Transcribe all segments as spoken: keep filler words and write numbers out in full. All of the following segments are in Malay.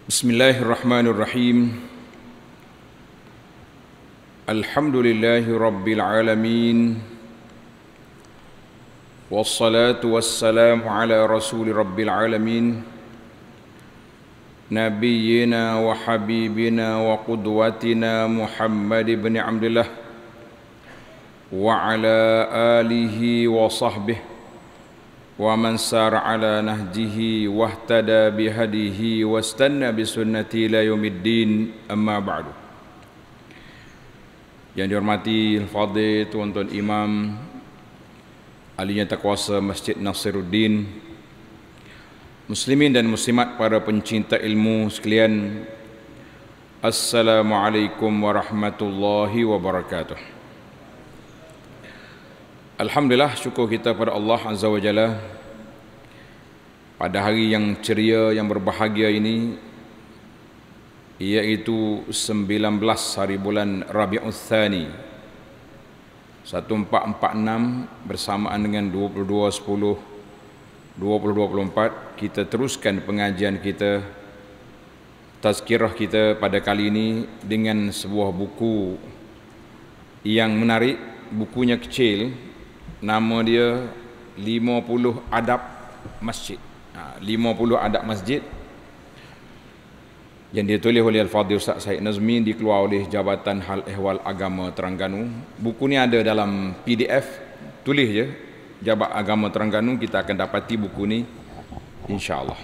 Bismillahirrahmanirrahim. Alhamdulillahi rabbil alamin. Wassalatu wassalamu ala rasuli rabbil alamin, nabiyyina wa habibina wa qudwatina Muhammad ibn Abdullah wa ala alihi wa sahbihi wa man sara ala nahjihi wahtada bihadihi wastanna bisunnati ila yaumiddin, amma ba'du. Yang dihormati al-fadhil tuan-tuan imam, ahli taqwasa Masjid Nasiruddin, muslimin dan muslimat, para pencinta ilmu sekalian, assalamualaikum warahmatullahi wabarakatuh. Alhamdulillah, syukur kita pada Allah Azza wa Jalla pada hari yang ceria, yang berbahagia ini, iaitu sembilan belas hari bulan Rabiul Tsani seribu empat ratus empat puluh enam bersamaan dengan dua puluh dua sepuluh dua ribu dua puluh empat. Kita teruskan pengajian kita, tazkirah kita pada kali ini dengan sebuah buku yang menarik. Bukunya kecil, nama dia lima puluh Adab Masjid. Ha, lima puluh Adab Masjid yang ditulis oleh Al-Fadhil Ustaz Syed Nazmi, dikeluar oleh Jabatan Hal Ehwal Agama Terengganu. Buku ni ada dalam P D F, tulis je Jabat Agama Terengganu, kita akan dapati buku ni insya-Allah.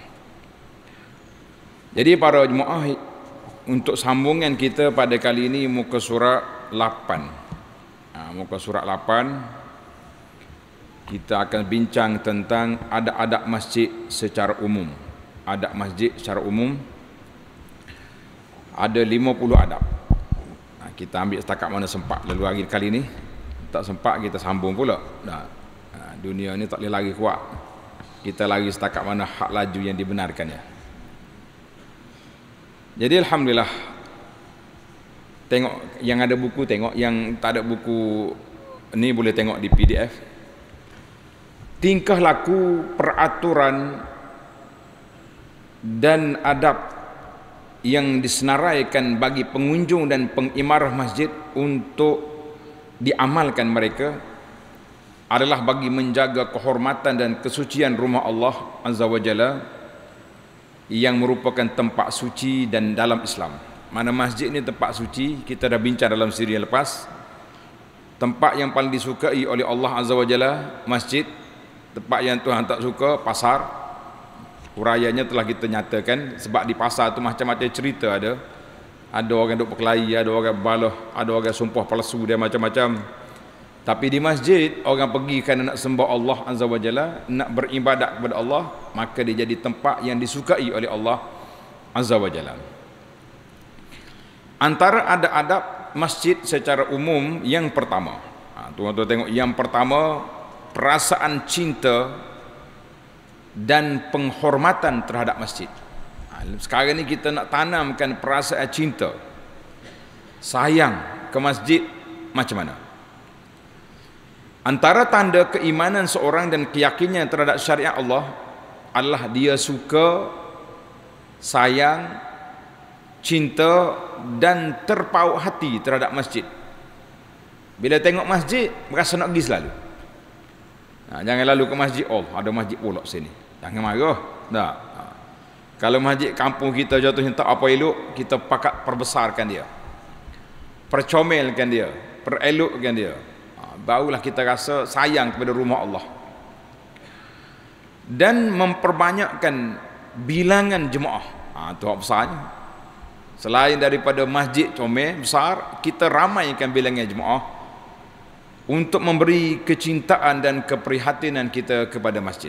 Jadi para jemaah, untuk sambungan kita pada kali ini muka surat lapan. Ha, muka surat lapan kita akan bincang tentang adab-adab masjid secara umum. Adab masjid secara umum ada lima puluh adab. Ha, kita ambil setakat mana sempat. Lalu hari kali ni tak sempat, kita sambung pula. Nah, ha, dunia ni tak boleh lari kuat. Kita lari setakat mana hak laju yang dibenarkannya. Jadi alhamdulillah, tengok yang ada buku, tengok yang tak ada buku ni boleh tengok di P D F. Tingkah laku, peraturan dan adab yang disenaraikan bagi pengunjung dan pengimarah masjid untuk diamalkan mereka adalah bagi menjaga kehormatan dan kesucian rumah Allah Azza wa Jalla yang merupakan tempat suci dan dalam Islam. Mana masjid ni tempat suci, kita dah bincang dalam siri yang lepas. Tempat yang paling disukai oleh Allah Azza wa Jalla, masjid. Tempat yang Tuhan tak suka, pasar. Huraiannya telah kita nyatakan, sebab di pasar tu macam-macam cerita ada. Ada orang duk berkelahi, ada orang balah, ada orang sumpah palsu, dia macam-macam. Tapi di masjid, orang pergi kerana nak sembah Allah Azza wa Jalla, nak beribadat kepada Allah, maka dia jadi tempat yang disukai oleh Allah Azza wa Jalla. Antara adab-adab masjid secara umum, yang pertama, ha, tuan-tuan tengok, yang pertama, perasaan cinta dan penghormatan terhadap masjid. Sekarang ni kita nak tanamkan perasaan cinta, sayang ke masjid macam mana? Antara tanda keimanan seorang dan keyakinannya terhadap syariat Allah adalah dia suka, sayang, cinta dan terpaut hati terhadap masjid. Bila tengok masjid, merasa nak pergi selalu. Ha, jangan lalu ke masjid, oh ada masjid pula sini, jangan marah. Tak. Ha. Kalau masjid kampung kita jatuhnya tak apa elok, kita pakat perbesarkan dia, percomelkan dia, perelokkan dia. Ha, barulah kita rasa sayang kepada rumah Allah. Dan memperbanyakkan bilangan jemaah. Ha, itu hak besarnya. Selain daripada masjid comel besar, kita ramaikan bilangan jemaah untuk memberi kecintaan dan keprihatinan kita kepada masjid.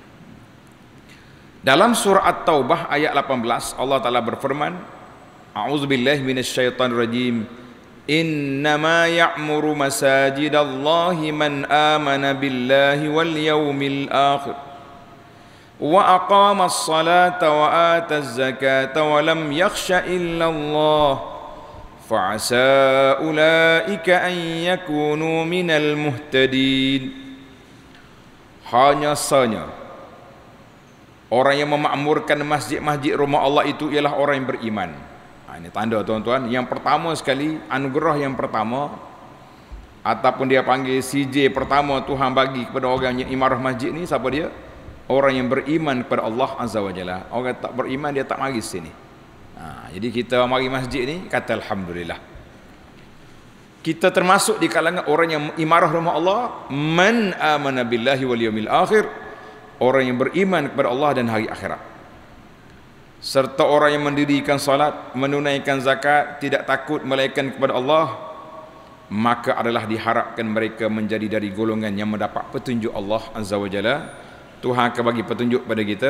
Dalam surah At-Taubah ayat lapan belas, Allah Ta'ala berfirman, A'udzubillahi minasyaitanirrajim, Innama ya'muru masajidallahi man amana billahi wal yawmil akhir wa aqama as-salata wa ata az-zakata wa lam yakhsha illa Allah fa'asa ulaika an yakunu minal muhtadin. Hanya saja Orang yang memakmurkan masjid-masjid rumah Allah itu ialah orang yang beriman. Ha, ini tanda tuan-tuan. Yang pertama sekali, anugerah yang pertama, ataupun dia panggil C J pertama Tuhan bagi kepada orang yang imarah masjid ni, siapa dia? Orang yang beriman kepada Allah Azza wa Jalla. Orang tak beriman dia tak mari sini. Ha, jadi kita mari masjid ni kata alhamdulillah. Kita termasuk di kalangan orang yang imarah rumah Allah, man amana billahi wal yaumil akhir, orang yang beriman kepada Allah dan hari akhirat. Serta orang yang mendirikan salat, menunaikan zakat, tidak takut melainkan kepada Allah, maka adalah diharapkan mereka menjadi dari golongan yang mendapat petunjuk Allah Azza wa Jalla. Tuhan akan bagi petunjuk pada kita.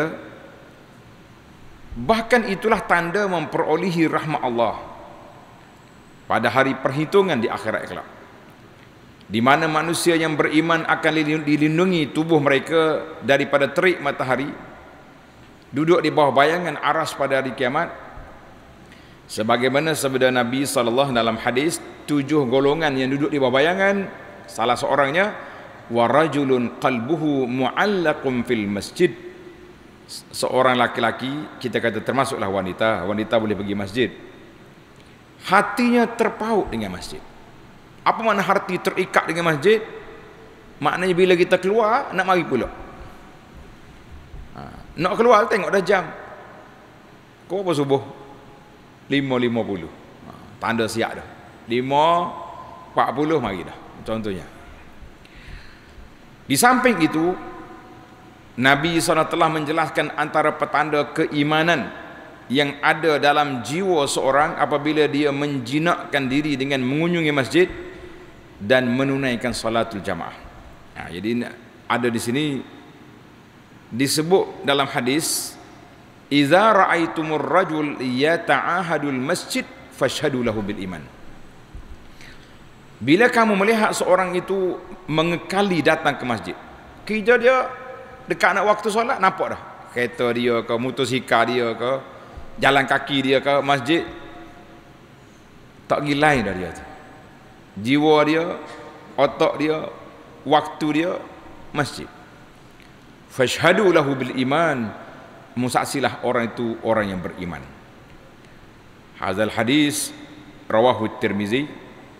Bahkan itulah tanda memperolehi rahmat Allah pada hari perhitungan di akhirat kelak, di mana manusia yang beriman akan dilindungi tubuh mereka daripada terik matahari, duduk di bawah bayangan aras pada hari kiamat. Sebagaimana sabda Nabi sallallahu dalam hadis, tujuh golongan yang duduk di bawah bayangan, salah seorangnya wa rajulun qalbuhu mu'allaqun fil masjid, seorang laki-laki, kita kata termasuklah wanita, wanita boleh pergi masjid, hatinya terpaut dengan masjid. Apa makna hati terikat dengan masjid? Maknanya bila kita keluar nak mari pula, ha, nak keluar tengok dah jam kau apa subuh lima lima puluh, ha, tanda siap dah lima empat puluh mari dah, contohnya. Di samping itu, Nabi sallallahu alaihi wasallam telah menjelaskan antara petanda keimanan yang ada dalam jiwa seorang apabila dia menjinakkan diri dengan mengunjungi masjid dan menunaikan salatul jamaah. Nah, jadi ada di sini disebut dalam hadis, "Idza ra'aitumur rajul yata'ahadul masjid fashhadu lahu bil iman." Bila kamu melihat seorang itu mengekali datang ke masjid, kerja dia dekat nak waktu solat, nampak dah kereta dia ke, motosikal dia ke, jalan kaki dia ke masjid, tak pergi lain dah dia tu. Jiwa dia, otak dia, waktu dia masjid. Fashhadu lahu bil iman, musaksilah orang itu orang yang beriman. Hadzal hadis rawahu Tirmizi.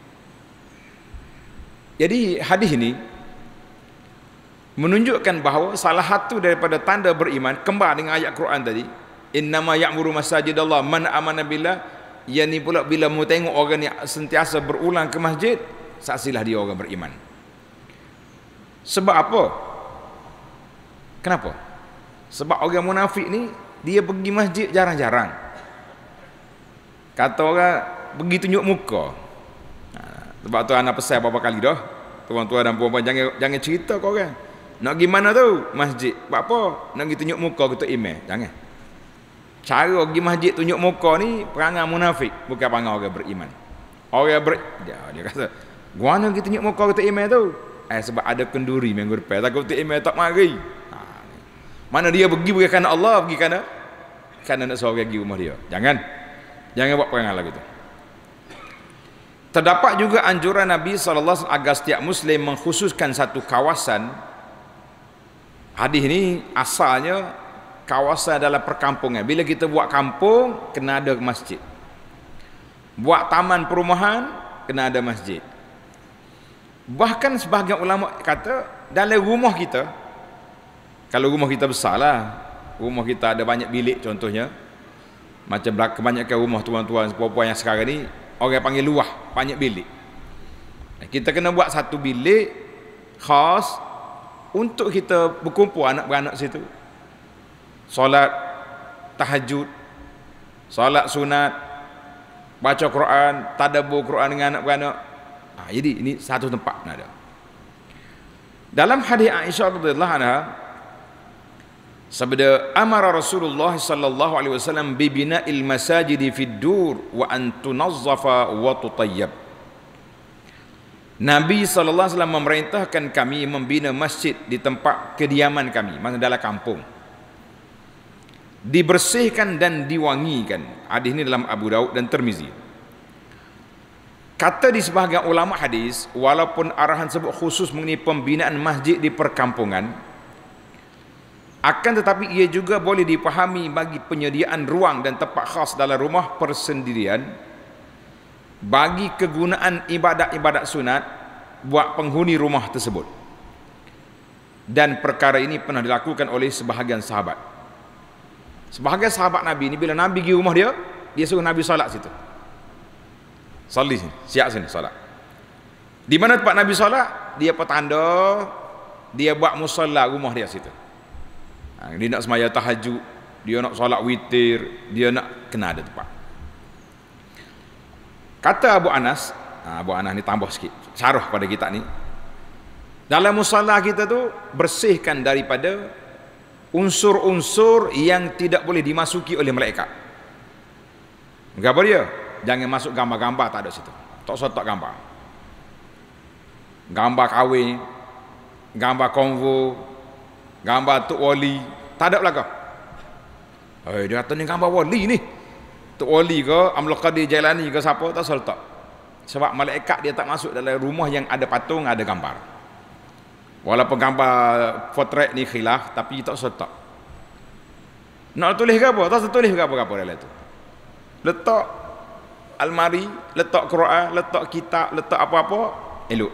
Jadi hadis ini menunjukkan bahawa salah satu daripada tanda beriman, kembar dengan ayat Quran tadi, innama ya'muru masajidallah man amana billah, yang ni pula bila mu tengok orang yang sentiasa berulang ke masjid, saksilah dia orang beriman. Sebab apa? Kenapa? Sebab orang munafik ni dia pergi masjid jarang-jarang. Kata orang pergi tunjuk muka. Ha, sebab tu anak pesan berapa kali dah, tuan-tuan dan puan-puan, jangan jangan cerita kau orang. Nak pergi mana tu? Masjid. Sebab apa? Nak pergi tunjuk muka ketuk email. Jangan. Cara pergi masjid tunjuk muka ni perangai munafik, bukan perangai orang beriman. Orang ber dia, dia kata, "Gua nak pergi tunjuk muka ketuk email tu." Eh sebab ada kenduri minggu depan, takut ketuk email tak mari. Ha, mana dia pergi bukan kerana Allah, pergi kerana kerana nak suruh pergi rumah dia. Jangan. Jangan buat perangai lagu tu. Terdapat juga anjuran Nabi sallallahu alaihi wasallam agar setiap muslim mengkhususkan satu kawasan. Hadis ni asalnya kawasan dalam perkampungan. Bila kita buat kampung, kena ada masjid. Buat taman perumahan, kena ada masjid. Bahkan sebahagian ulama kata dalam rumah kita, kalau rumah kita besar lah, rumah kita ada banyak bilik contohnya, macam kebanyakan rumah tuan-tuan puan-puan yang sekarang ni orang panggil luah, banyak bilik. Kita kena buat satu bilik khas untuk kita berkumpul anak-beranak situ. Solat tahajud, solat sunat, baca Quran, tadabbur Quran dengan anak-beranak. Ha, jadi ini satu tempat nak ada. Dalam hadis Aisyah radhiyallahu anha, sabda amara Rasulullah sallallahu alaihi wasallam bi bina'il masajid fid dur wa an tunazzafa wa tutayyab. Nabi sallallahu alaihi wasallam memerintahkan kami membina masjid di tempat kediaman kami, maksudnya dalam kampung, dibersihkan dan diwangikan. Hadis ini dalam Abu Daud dan Tirmizi. Kata di sebahagian ulama hadis, walaupun arahan sebut khusus mengenai pembinaan masjid di perkampungan, Akan tetapi ia juga boleh dipahami bagi penyediaan ruang dan tempat khas dalam rumah persendirian bagi kegunaan ibadat-ibadat sunat buat penghuni rumah tersebut. Dan perkara ini pernah dilakukan oleh sebahagian sahabat. Sebahagian sahabat Nabi ni bila Nabi pergi rumah dia, dia suruh Nabi solat situ. Salli sini, siap sini solat. Di mana tempat Nabi solat, dia petanda, dia buat musalla rumah dia situ. Dia nak semaya tahajud, dia nak solat witir, dia nak kena ada tempat. Kata Abu Anas, Abu Anas ni tambah sikit syarah pada kita ni, dalam musalla kita tu bersihkan daripada unsur-unsur yang tidak boleh dimasuki oleh malaikat. Apa dia? Jangan masuk gambar-gambar, tak ada situ. Tak usah tak gambar. Gambar kahwin, gambar konvo, gambar Tok Wali, tak ada belakang. Eh, dia kata ni gambar wali ni. Tok Wali ke, Amlul Qadir Jailani ke siapa, tak usah letak. Sebab malaikat dia tak masuk dalam rumah yang ada patung, ada gambar. Walaupun gambar potret ni khilaf, tapi tak usah letak. Nak tulis ke apa? Tak usah tulis ke apa-apa dalam tu. Letak almari, letak Quran, letak kitab, letak apa-apa, elok.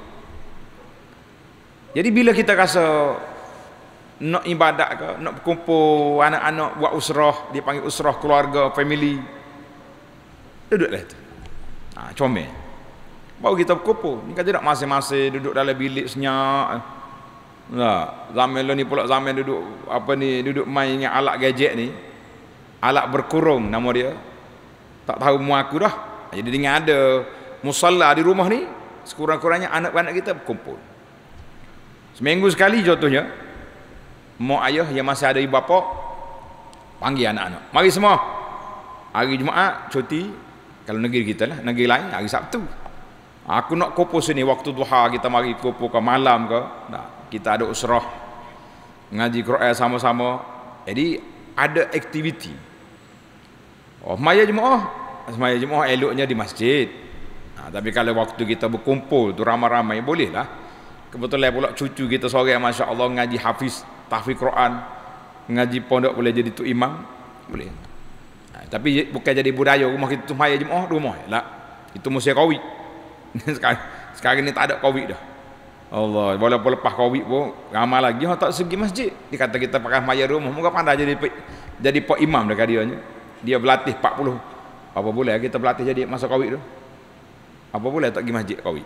Jadi bila kita rasa nak ibadat ke, nak berkumpul anak-anak buat usrah, dia panggil usrah keluarga, family, duduklah tu. Ha, comel. Baru kita berkumpul. Ni kan tidak masing-masing duduk dalam bilik senyap. Nah, zaman lo ni pula zaman duduk apa ni, duduk main dengan alat gadget ni. Alat berkurung nama dia. Tak tahu mu aku dah. Jadi dengan ada musalla di rumah ni, sekurang-kurangnya anak-anak kita berkumpul. Seminggu sekali contohnya, mak ayah yang masih ada ibu bapa panggil anak-anak, mari semua hari Jumaat cuti, kalau negeri kita lah, negeri lain hari Sabtu aku nak kumpul sini waktu duha, kita mari kumpul ke malam ke, nah, kita ada usrah ngaji Quran sama-sama. Jadi ada aktiviti. Oh, semaya Jumaat, semaya Jumaat eloknya di masjid. Nah, tapi kalau waktu kita berkumpul tu ramai-ramai, boleh lah. Kebetulan pula cucu kita seorang, Masya Allah, ngaji hafiz tahfiz Quran, ngaji pondok, boleh jadi tu imam, boleh. Ha, tapi bukan jadi budaya rumah kita tu maya Jumaat rumah lah. Itu musim Covid. sekarang, sekarang ni tak ada Covid dah. Allah, walaupun lepas Covid pun ramai lagi orang tak segi masjid. Dia kata kita pakai maya rumah, moga pandai jadi jadi pak imam dekat dia. Dia berlatih empat puluh apa boleh kita berlatih jadi masa Covid tu. Apa boleh tak pergi masjid Covid?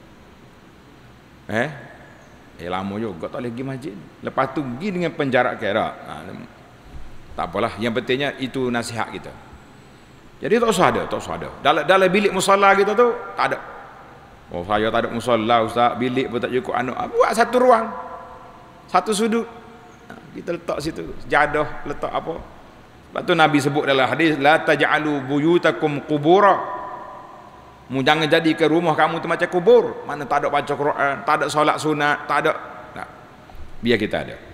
Eh? Eh lama juga tak boleh pergi masjid. Lepas tu pergi dengan penjarak kira. Ha, tak apalah, yang pentingnya itu nasihat kita. Jadi tak usah ada, tak usah ada. Dalam dalam bilik musalla kita tu tak ada. Oh, saya tak ada musalla ustaz, bilik pun tak cukup anak. Buat satu ruang. Satu sudut. Ha, kita letak situ sejadah, letak apa? Lepas tu Nabi sebut dalam hadis, la taj'alu buyutakum qubura. Mu jangan jadikan rumah kamu tu macam kubur, mana tak ada baca Quran, tak ada solat sunat, tak ada. Nah, biar kita ada.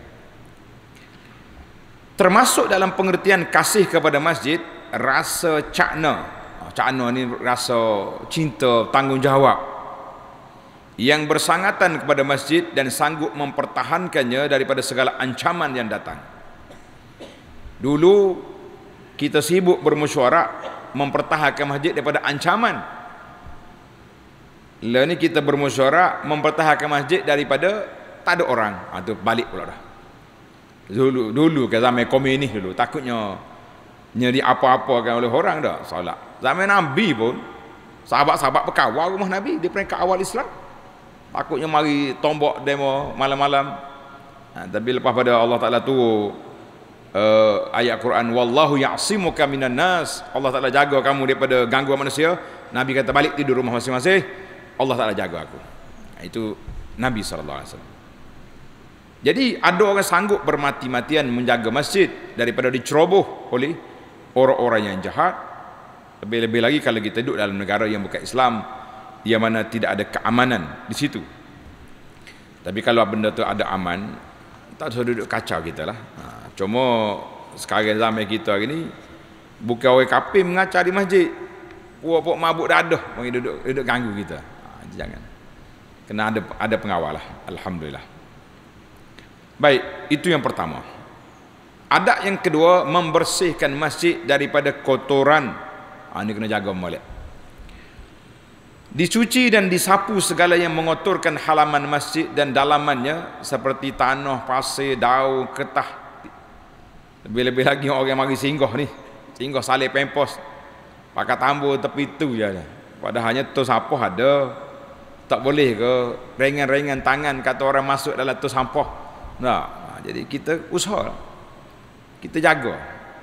Termasuk dalam pengertian kasih kepada masjid, rasa cakna. Cakna ni rasa cinta, tanggungjawab yang bersangatan kepada masjid dan sanggup mempertahankannya daripada segala ancaman yang datang. Dulu kita sibuk bermesyuarat mempertahankan masjid daripada ancaman. Lah ni kita bermusyawarah mempertahankan masjid daripada tak ada orang. Ha, tu balik pula dah. Dulu dulu ke zaman komunis dulu takutnya nyari apa-apa kan oleh orang dah solat. Zaman Nabi pun sahabat-sahabat berkawal rumah Nabi di peringkat awal Islam. Takutnya mari tombok demo malam-malam. Ha, tapi lepas pada Allah Taala tu uh, ayat Quran, wallahu ya'simuka minan nas. Allah Taala jaga kamu daripada gangguan manusia. Nabi kata balik tidur rumah masing-masing. Allah Ta'ala jaga aku. Itu Nabi sallallahu alaihi wasallam. Jadi ada orang sanggup bermati-matian menjaga masjid daripada diceroboh oleh orang-orang yang jahat. Lebih-lebih lagi kalau kita duduk dalam negara yang bukan Islam, yang mana tidak ada keamanan di situ. Tapi kalau benda tu ada aman, tak usah duduk kacau kita lah. Ha, cuma sekarang zaman kita hari ni, bukan orang kafir mengacau di masjid, puak-puak mabuk dadah mari duduk duduk ganggu kita. Jangan, kena ada ada pengawal lah. Alhamdulillah. Baik, itu yang pertama. Adat yang kedua, membersihkan masjid daripada kotoran. Ha, ini kena jaga molek. Dicuci dan disapu segala yang mengotorkan halaman masjid dan dalamannya, seperti tanah, pasir, daun, ketah. Lebih-lebih lagi orang yang mari singgah ni, singgah salib pempos, pakai tambur tepi tu je. Padahal hanya tu sampah ada. Tak boleh ke ringan-ringan tangan kata orang masuk dalam tu sampah. Nah, jadi kita usaha, kita jaga.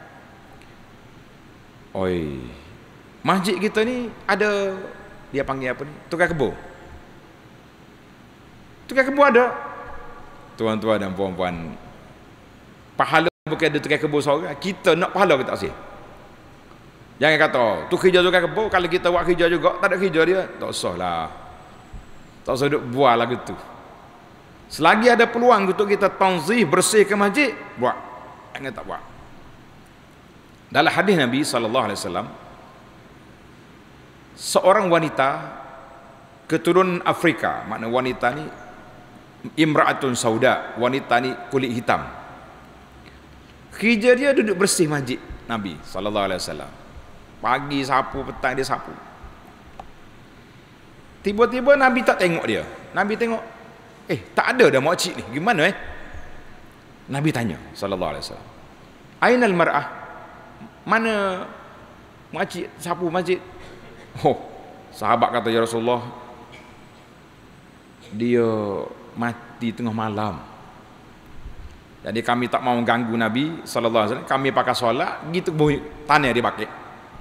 Oi, masjid kita ni ada, dia panggil apa ni? Tukang kebun. Tukang kebun ada. Tuan-tuan dan puan-puan, pahala bukan ada tukang kebun seorang. Kita nak pahala kita tak sih. Jangan kata, tu kerja tukang kebun, kalau kita buat kerja juga, tak ada kerja dia. Tak usah lah. Tak usah duduk buat lagu tu. Selagi ada peluang untuk kita tanzih, bersihkan masjid, buat. Jangan tak buat. Dalam hadis Nabi sallallahu alaihi wasallam, seorang wanita keturunan Afrika, makna wanita ni imra'atun sauda, wanita ni kulit hitam. Kerja dia duduk bersih masjid Nabi sallallahu alaihi wasallam. Pagi sapu, petang dia sapu. Tiba-tiba Nabi tak tengok dia. Nabi tengok, eh tak ada dah makcik ni. Gimana eh? Nabi tanya sallallahu alaihi wasallam, ainal mar'ah? Mana makcik sapu masjid? Oh, sahabat kata, ya Rasulullah, dia mati tengah malam. Jadi kami tak mau ganggu Nabi sallallahu alaihi wasallam. Kami pakai solat, gitu bunyi tanah dia pakai.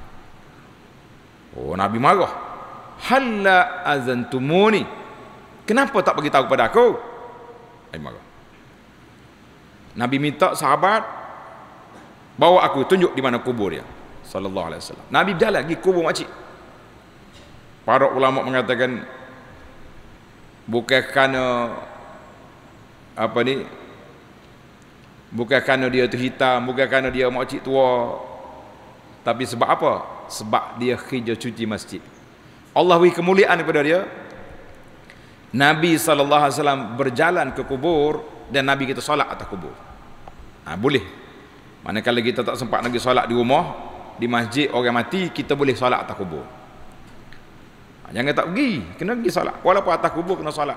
Oh, Nabi marah. Halla azantumuni, kenapa tak bagi tahu kepada aku? Nabi marah. Nabi minta sahabat bawa aku, tunjuk di mana kubur dia sallallahu alaihi wasallam. Nabi berjalan pergi kubur makcik. Para ulama mengatakan bukan kerana apa ni, bukan kerana dia tu hitam, bukan kerana dia makcik tua, tapi sebab apa? Sebab dia kerja cuci masjid. Allah beri kemuliaan kepada dia. Nabi sallallahu alaihi wasallam berjalan ke kubur dan Nabi kita solat atas kubur. Ha, boleh. Manakala kita tak sempat lagi solat di rumah, di masjid orang mati, kita boleh solat atas kubur. Ha, jangan tak pergi, kena pergi solat. Walaupun atas kubur kena solat.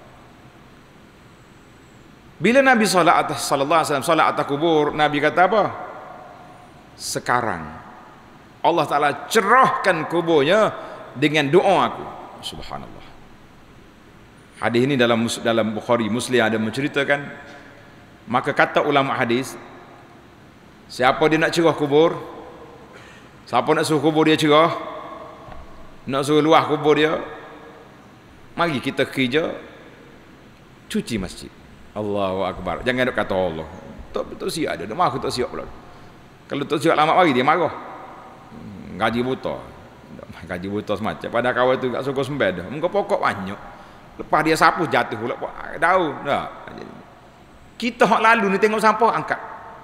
Bila Nabi solat atas sallallahu alaihi wasallam solat atas kubur, Nabi kata apa? Sekarang Allah Taala cerahkan kuburnya dengan doa aku. Subhanallah. Hadis ini dalam dalam Bukhari, Muslim ada menceritakan. Maka kata ulama hadis, siapa dia nak cerah kubur, siapa nak suruh kubur dia cerah, nak suruh luah kubur dia, mari kita kerja cuci masjid. Allahu Akbar. Jangan duk kata Allah, tak betul siap ada, mak aku tak siap pula. Kalau tak siap lama mari dia marah. Gaji buta. Gaji buta semacam. Pada kawan tu kat suku sembah dah. Muka pokok banyak. Lepas dia sapu jatuh pula daun. Dah. Kita hak lalu ni tengok sampah angkat.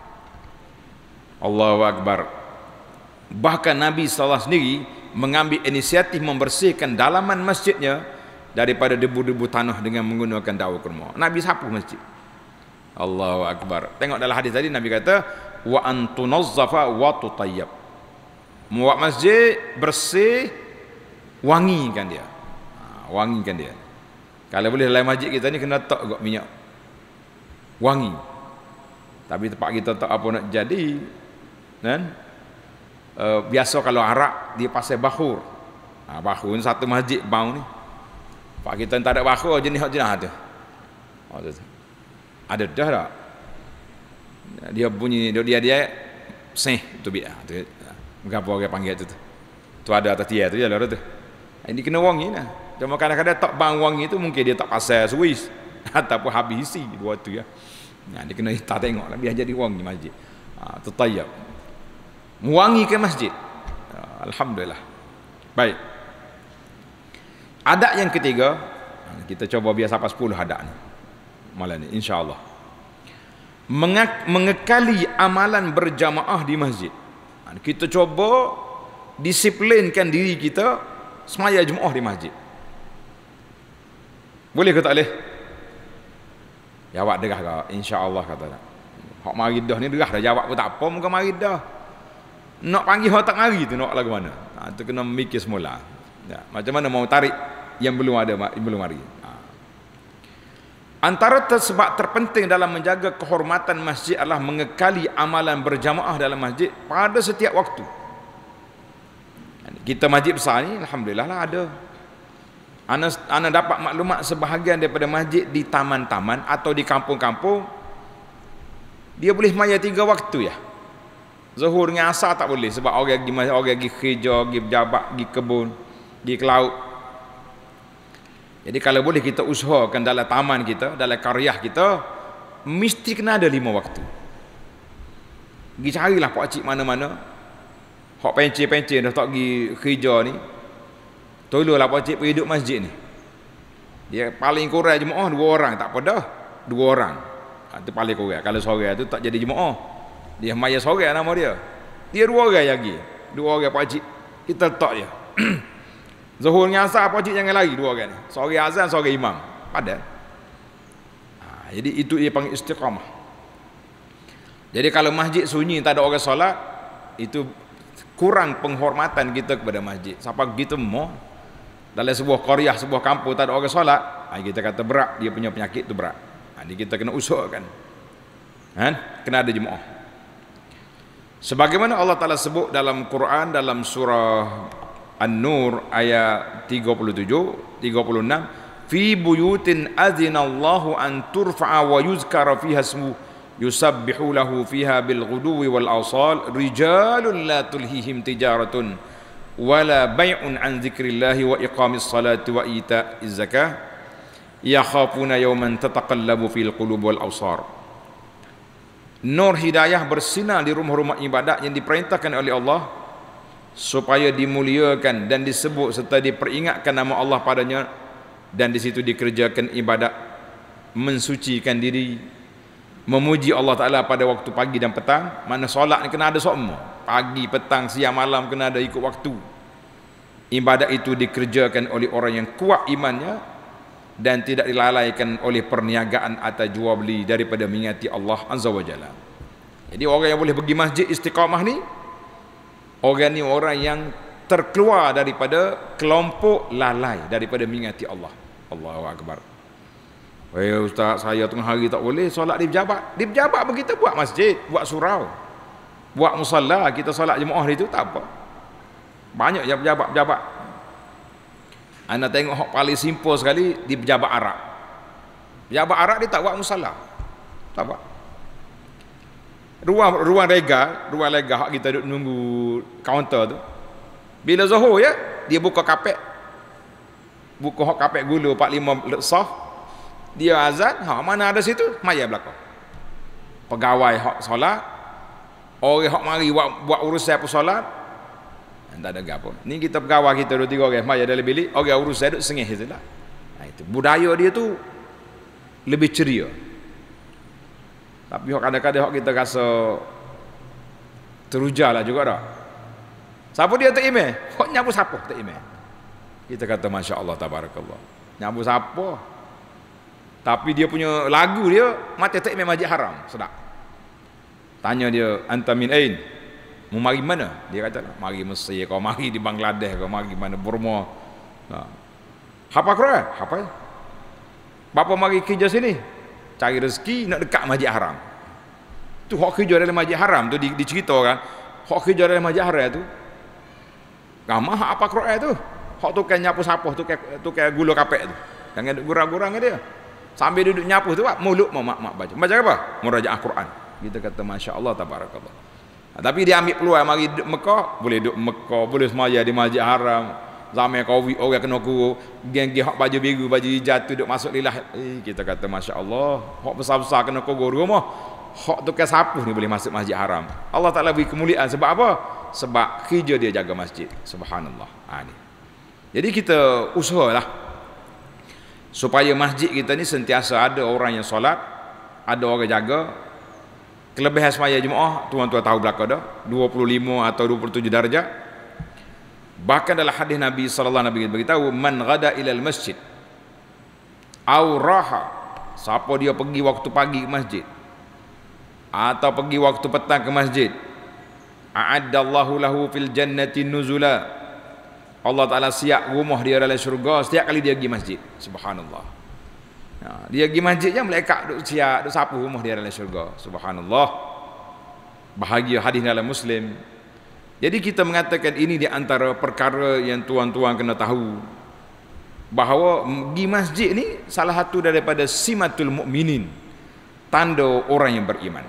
Allahu Akbar. Bahkan Nabi sallallahu alaihi wasallam sendiri mengambil inisiatif membersihkan dalaman masjidnya daripada debu-debu tanah dengan menggunakan daun kurma. Nabi sapu masjid. Allahu Akbar. Tengok dalam hadis tadi Nabi kata wa antunazzafa wa tutayyab. Membuat masjid bersih, wangikan dia. Ha, wangikan dia. Kalau boleh dalam masjid kita ni kena tak juga minyak wangi. Tapi tempat kita tak apa nak jadi, kan? Uh, biasa kalau arak dia pasal bahur. Ha, bahur ni satu masjid bau ni. Pak kita tak ada bahur jenis jenis tu. Oh, tu. Ada dah tak? Dia bunyi dia dia seh tu biar tu. Berapa orang panggil tu tu. Tu ada atas tiar tu je lah tu. Ini kena wangi lah. Cuma kadang-kadang tak bang wangi tu mungkin dia tak pasal Swiss ataupun habis isi dua tu ya. Nah, dia kena tak tengok lah biar jadi wangi masjid. Ha, tetayyab. Mewangikan masjid. Ha, alhamdulillah. Baik. Adat yang ketiga, kita coba biar sampai sepuluh adat ni. Malam ni insya-Allah. Mengekali amalan berjamaah di masjid. Kita coba disiplinkan diri kita semaya Jumaat di masjid. Boleh ke tak boleh? Jawab degah ke? Insya-Allah kata. Hak mari dah ni derah dah jawab pun tak apa, muka mari dah. Nak panggil hak tak mari tu nak lagu mana? Ha, tu kena mikir semula. Ya, macam mana mau tarik yang belum ada, yang belum mari. Ha. Antara sebab terpenting dalam menjaga kehormatan masjid adalah mengekali amalan berjamaah dalam masjid pada setiap waktu. Kita masjid besar ni alhamdulillah lah ada. Ana ana dapat maklumat sebahagian daripada masjid di taman-taman atau di kampung-kampung dia boleh semaya tiga waktu ya. Zuhur dengan asar tak boleh sebab orang pergi orang pergi kerja, pergi pejabat, pergi kebun, pergi ke laut. Jadi kalau boleh kita usahakan dalam taman kita, dalam karyah kita mesti kena ada lima waktu. Pergi carilah pak cik mana-mana. Hak pencen-pencen dah tak pergi kerja ni. Tolonglah pak cik pergi duduk masjid ni. Dia paling kurang jemaah dua orang, tak apa dah. Dua orang. Itu paling kurang. Kalau seorang tu tak jadi jemaah. Dia maya seorang nama dia. Dia dua orang lagi. Dua orang pak cik. Kita letak je. Zuhur dengan asar pak cik jangan lari dua orang ni. Seorang azan, seorang imam. Padan. Ha, jadi itu dia panggil istiqamah. Jadi kalau masjid sunyi tak ada orang solat, itu kurang penghormatan kita kepada masjid. Siapa kita mau dalam sebuah qaryah, sebuah kampung tak ada orang solat, ha, kita kata berat, dia punya penyakit tu berat. Ha, jadi kita kena usahakan. Kan? Kena ada jemaah. Sebagaimana Allah Ta'ala sebut dalam Quran dalam surah An-Nur ayat tiga puluh tujuh tiga puluh enam, fi buyutin adzinallahu an turfa'a wa yuzkara fiha ismu yusabbihu lahu fiha bil ghuduwi wal asal rijalun la tulhihim tijaratun wala bai'un an dzikrillahi wa iqamis salati wa ita'iz zakah yakhafuna yawman tataqallabu fil qulub wal absar. Nur hidayah bersinar di rumah-rumah ibadat yang diperintahkan oleh Allah supaya dimuliakan dan disebut serta diperingatkan nama Allah padanya, dan di situ dikerjakan ibadat mensucikan diri, memuji Allah Ta'ala pada waktu pagi dan petang. Mana solat ni kena ada semua, pagi, petang, siang, malam kena ada ikut waktu. Ibadat itu dikerjakan oleh orang yang kuat imannya dan tidak dilalaikan oleh perniagaan atau jual beli daripada mengingati Allah Azza wa Jalla. Jadi orang yang boleh pergi masjid istiqamah ni, orang ni orang yang terkeluar daripada kelompok lalai daripada mengingati Allah. Allahu Akbar. Eh ustaz, saya tengah hari tak boleh solat di pejabat. Di pejabat pun kita buat masjid, buat surau, buat musalla, kita solat jemaah itu tak apa. Banyak je pejabat-pejabat. Anda tengok hak paling simple sekali di pejabat Arab. Pejabat Arab dia tak buat musalla. Tak buat. Ruang ruang rega, ruang lega hak kita duduk nunggu kaunter tu. Bila zuhur ya, dia buka kapek. Buka hak kapek gula empat puluh lima sah. Dia azan, ha mana ada situ, maya belakang. Pegawai hak solat, orang hak mari buat buat urusan apa solat, tak ada gapo. Ni kita pegawai kita dua tiga orang maya dalam bilik, orang urus saya duk sengih sajalah. Ha, itu budaya dia tu lebih ceria. Tapi kadang-kadang hak kita rasa teruja lah juga dah. Siapa dia tak email? Hak nyapu siapa tak email? Kita kata masya-Allah tabarakallah. Nyapu siapa? Tapi dia punya lagu dia mati tak email masjid haram, sedap. Tanya dia, anta min ain? Mau mari mana? Dia kata, mari Mesir, kau mari di Bangladesh, kau mari mana Burma. Ha. Hafal Quran? Hafal. Bapa mari kerja sini, cari rezeki nak dekat masjid haram. Tu hak kerja dalam masjid haram tu di, diceritakan. Hak kerja dalam masjid haram tu, ramah hak apa Quran tu? Hak tukang nyapu sapuh, tukang tukang gula kapek tu. Jangan gurang-gurang dia. Sambil duduk nyapu tu, mulut mau mak-mak baca. Baca apa? Murajaah Quran. Kita kata masya-Allah tabarakallah. Ha, tapi dia ambil peluang mari duduk Mekah, boleh duduk Mekah, boleh semaya di Masjid Haram. Zaman Covid orang kena kuru, geng-geng hak baju biru, baju hijau tu duduk masuk lilah. Eh, kita kata masya-Allah, hak besar-besar kena kuru rumah. Hak tukang sapuh ni boleh masuk Masjid Haram. Allah Taala beri kemuliaan sebab apa? Sebab kerja dia jaga masjid. Subhanallah. Ha, ni. Jadi kita usahalah supaya masjid kita ni sentiasa ada orang yang solat, ada orang jaga. Kelebihan semaya jemaah, tuan-tuan tahu belaka dah, dua puluh lima atau dua puluh tujuh darjah. Bahkan dalam hadis Nabi sallallahu alaihi wasallam beritahu, man ghada ilal masjid aw raha, siapa dia pergi waktu pagi ke masjid atau pergi waktu petang ke masjid, a'addallahu lahu fil jannati nuzula, Allah Ta'ala siap rumah dia dalam syurga setiap kali dia pergi masjid. Subhanallah. Ha, dia pergi masjid je malaikat duk siap, duk sapu rumah dia dalam syurga. Subhanallah. Bahagia, hadis dalam Muslim. Jadi kita mengatakan ini di antara perkara yang tuan-tuan kena tahu, bahawa pergi masjid ni salah satu daripada simatul mukminin, tanda orang yang beriman.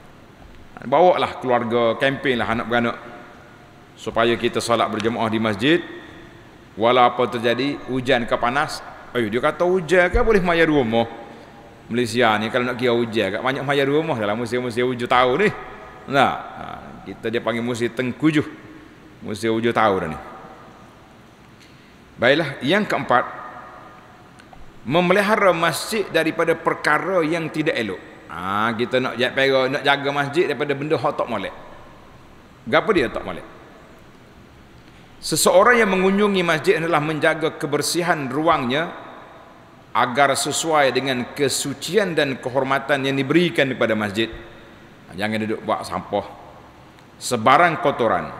Bawa lah keluarga, kempen lah anak beranak supaya kita solat berjemaah di masjid. Walau apa terjadi, hujan ke panas, ayo dia kata hujan ke boleh maya rumah. Malaysia ni kalau nak kira hujan ke banyak maya rumah dalam musim-musim hujung tahun ni. Nah, kita dia panggil musim tengkujuh, musim hujung tahun dah ni. Baiklah, yang keempat, memelihara masjid daripada perkara yang tidak elok. Ah, ha, kita nak jaga nak jaga masjid daripada benda hak tak molek. Gapo dia tak molek? Seseorang yang mengunjungi masjid adalah menjaga kebersihan ruangnya agar sesuai dengan kesucian dan kehormatan yang diberikan kepada masjid. Jangan duduk buat sampah, sebarang kotoran,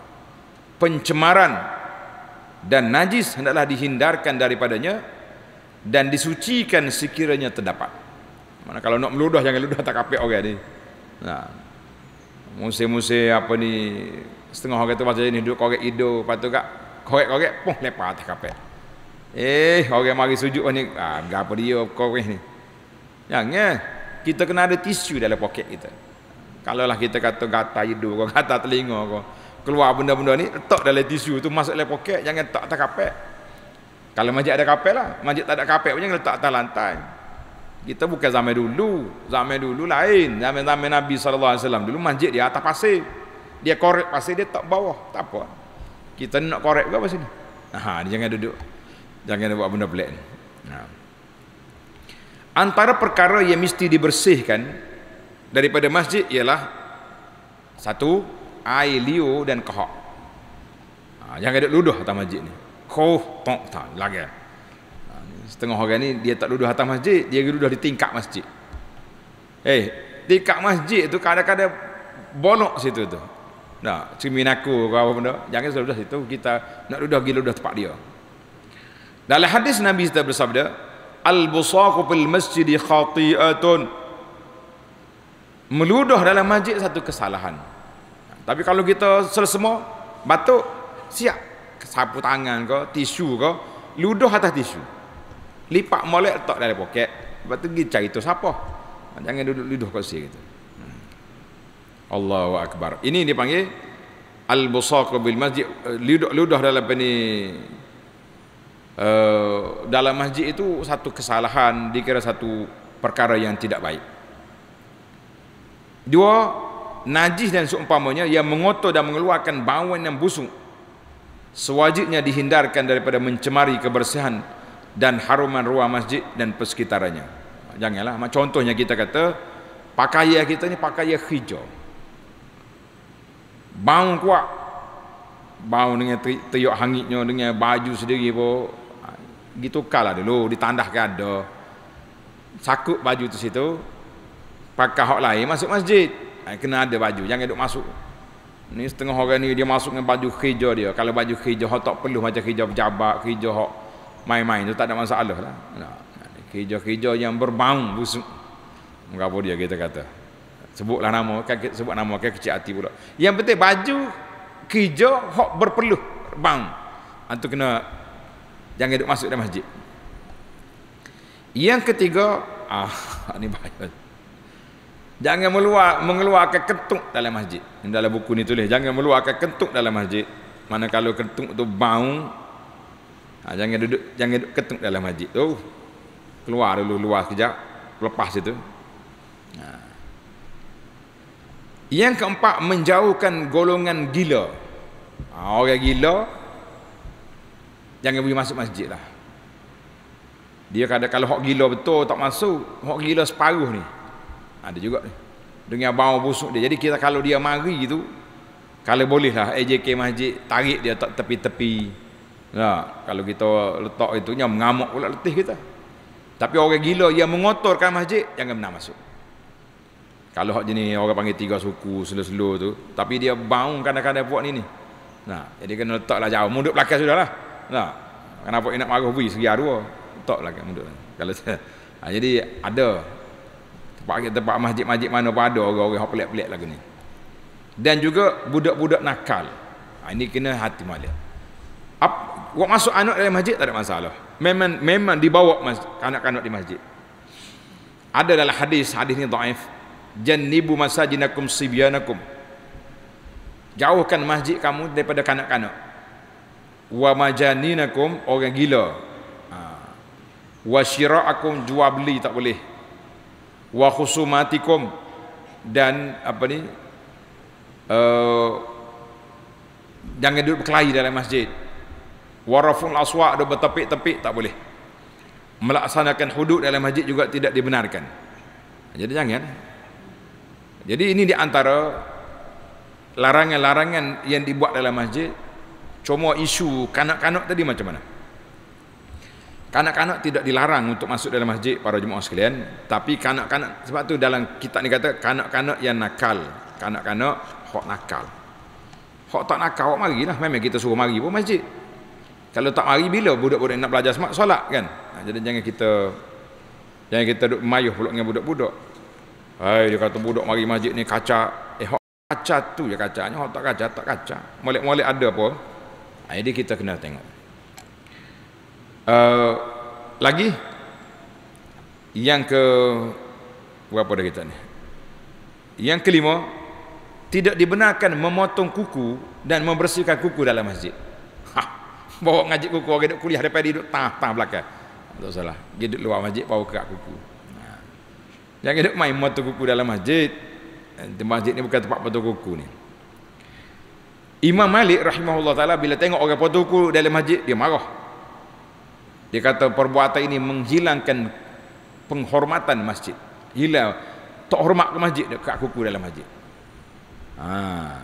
pencemaran dan najis hendaklah dihindarkan daripadanya dan disucikan sekiranya terdapat. Mana kalau nak meludah, jangan ludah tak kapek orang ni. Nah, musim-musim apa ni, setengah orang tu macam ni duduk korek hidung, lepas tu kak korek-korek pun lepas tak kapek. Eh, orang mari sujud ni, ah, apa dia korek ni. Jangan, kita kena ada tisu dalam poket kita. Kalau lah kita kata gatal hidung, gatal telinga kau, keluar benda-benda ni, letak dalam tisu tu, masuk dalam poket, jangan tak tak kapek. Kalau masjid ada kapek lah, masjid tak ada kapek pun jangan letak atas lantai. Kita bukan zaman dulu, zaman dulu lain, zaman-zaman Nabi sallallahu alaihi wasallam dulu masjid dia atas pasir, dia korek pasir, dia tak bawah, tak apa. Kita nak korek ke apa sini? Ha, dia jangan duduk, jangan buat benda pelik. Nah, antara perkara yang mesti dibersihkan daripada masjid ialah satu, air liur dan kahak. Ha, jangan duduk ludah atas masjid ni. Kau tok tak lagi. Setengah orang ni dia tak duduk atas masjid, dia duduk di tingkap masjid. Eh, tingkap masjid tu kadang-kadang bolok situ tu. Nah, cermin aku ke apa benda, jangan duduk situ, kita nak duduk pergi duduk tempat dia. Dalam hadis Nabi kita bersabda, al-busaqu fil masjid khati'atun. Meludah dalam masjid satu kesalahan. Tapi kalau kita selesema batuk, siap sapu tangan ke, tisu ke, ludah atas tisu. Lipat molek letak dalam poket. Lepas tu pergi cari tu siapa. Jangan duduk ludah kat sini gitu. Allahu akbar. Ini dipanggil al-busaq bil masjid, ludah, ludah dalam ni uh, dalam masjid itu satu kesalahan, dikira satu perkara yang tidak baik. Dua, najis dan seumpamanya yang mengotor dan mengeluarkan bauan yang busuk sewajibnya dihindarkan daripada mencemari kebersihan dan haruman ruang masjid dan persekitarannya. Janganlah, contohnya kita kata pakaian kita ni pakaian hijau, bau kuat, bau dengan tiup hangitnya, dengan baju sendiri pun gitu kalah dulu, ditandahkan ada sakut baju tu situ, pakai hak lain masuk masjid, kena ada baju, jangan duk masuk. Ni setengah orang ni dia masuk dengan baju hijau dia. Kalau baju hijau hak tak perlu macam hijau pejabat, hijau hak main-main tu tak ada masalah lah. Hijau-hijau yang berbau busuk. Apa dia kita kata? Sebutlah nama, kan sebut nama kan kecil hati pula. Yang penting baju hijau hak berpeluh, bau. Antu kena jangan duk masuk dalam masjid. Yang ketiga, ah ni bahaya. Jangan meluar mengeluarkan kentuk dalam masjid. Dalam buku ni tulis jangan meluarkan kentuk dalam masjid. Mana kalau kentuk tu bau, ha, jangan duduk jangan duduk kentuk dalam masjid tu. Keluar dulu luar sekejap, lepas itu. Ha. Yang keempat, menjauhkan golongan gila. Ha, orang gila jangan pergi masuk masjid lah. Dia kadang kalau hok gila betul tak masuk, hok gila separuh ni. Ada juga ni. Dengan bau busuk dia. Jadi kita kalau dia mari gitu, kalau boleh lah A J K masjid tarik dia tak tepi-tepi. Nah, kalau kita letak itunya mengamuk pula letih kita. Tapi orang gila yang mengotorkan masjid jangan pernah masuk. Kalau hak jenis orang panggil tiga suku slow-slow tu, tapi dia baung kadang-kadang buat ni ni. Nah, jadi kena letaklah jauh. Munduk belakang sudahlah. Nah, kenapa nak marah bui segi dua? Letak belakang munduk. Kalau ha, jadi ada tempat tempat masjid-masjid mana pun ada orang-orang hak pelik-pelik lagu ni. Dan juga budak-budak nakal. Ha, ini kena hati malik. Ap, buat masuk anak dalam masjid tak ada masalah. Memang memang dibawa kanak-kanak di masjid. Ada dalam hadis, hadis ni dhaif. Jannibu masajinakum sibyanakum. Jauhkan masjid kamu daripada kanak-kanak. Wa majaninakum, orang gila. Ha. Wa syira'akum, jual beli tak boleh. Wa khusumatikum, dan apa ni? Uh, jangan duduk berkelahi dalam masjid. Wa raful aswa', ada bertepik-tepik tak boleh. Melaksanakan hudud dalam masjid juga tidak dibenarkan. Jadi jangan. Jadi ini di antara larangan-larangan yang dibuat dalam masjid. Cuma isu kanak-kanak tadi macam mana? Kanak-kanak tidak dilarang untuk masuk dalam masjid para jemaah sekalian, tapi kanak-kanak, sebab tu dalam kitab ni kata kanak-kanak yang nakal, kanak-kanak hak nakal. Hak tak nakal, hak marilah, memang kita suruh mari pun masjid. Kalau tak mari, bila budak-budak nak belajar semak solat kan? Nah, jadi jangan kita jangan kita duduk mayuh pula dengan budak-budak. Hai, dia kata budak mari masjid ni kacak. Eh, hak kacak tu je kacaknya, hak tak kacak tak kacak. Molek-molek ada apa? Ha, jadi kita kena tengok. Uh, lagi yang ke berapa dah kita ni? Yang kelima, tidak dibenarkan memotong kuku dan membersihkan kuku dalam masjid. Ha, bawa ngaji kuku orang duduk kuliah daripada duduk tah-tah belakang. Tak salah. Dia duduk luar masjid bawa kerak kuku. Nah. Jangan duduk main motong kuku dalam masjid. Di masjid ni bukan tempat potong kuku ni. Imam Malik rahimahullah taala bila tengok orang potong kuku dalam masjid, dia marah. Dia kata perbuatan ini menghilangkan penghormatan masjid. Hilang tak hormat ke masjid, dekat kuku dalam masjid. Ha.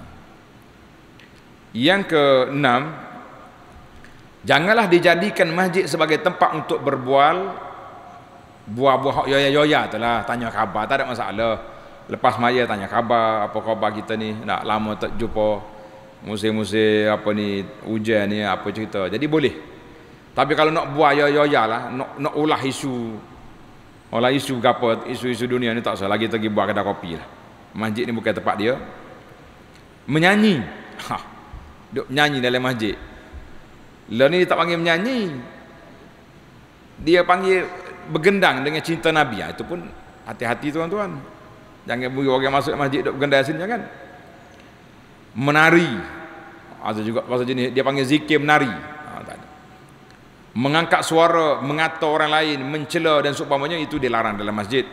Yang keenam, janganlah dijadikan masjid sebagai tempat untuk berbual buah-buah yoya-yoya tu lah, tanya khabar, tak ada masalah. Lepas maya tanya khabar, apa khabar kita ni, nak lama tak jumpa, musim-musim apa ni, hujan ni, apa cerita. Jadi boleh. Tapi kalau nak buat yoya-yoya lah, nak, nak ulah isu, olah isu apa, isu-isu dunia ni tak usah lagi pergi buat kedai kopi lah. Masjid ni bukan tempat dia. Menyanyi, ha, duk menyanyi dalam masjid. Lah ni dia tak panggil menyanyi, dia panggil bergendang dengan cinta Nabi. Ha, itu pun hati-hati tuan-tuan. Jangan bagi orang masuk masjid duk bergendang sini, jangan. Menari, ada juga bahasa jenis dia panggil zikir menari. Ha, tak ada. Mengangkat suara, mengata orang lain, mencela dan seumpamanya, itu dilarang dalam masjid.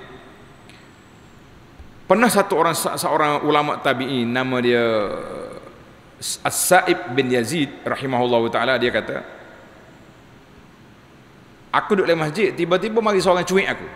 Pernah satu orang seorang ulama tabi'in, nama dia As-Sa'ib bin Yazid rahimahullahu taala, dia kata, aku duduk dalam masjid, tiba-tiba mari seorang cuik aku.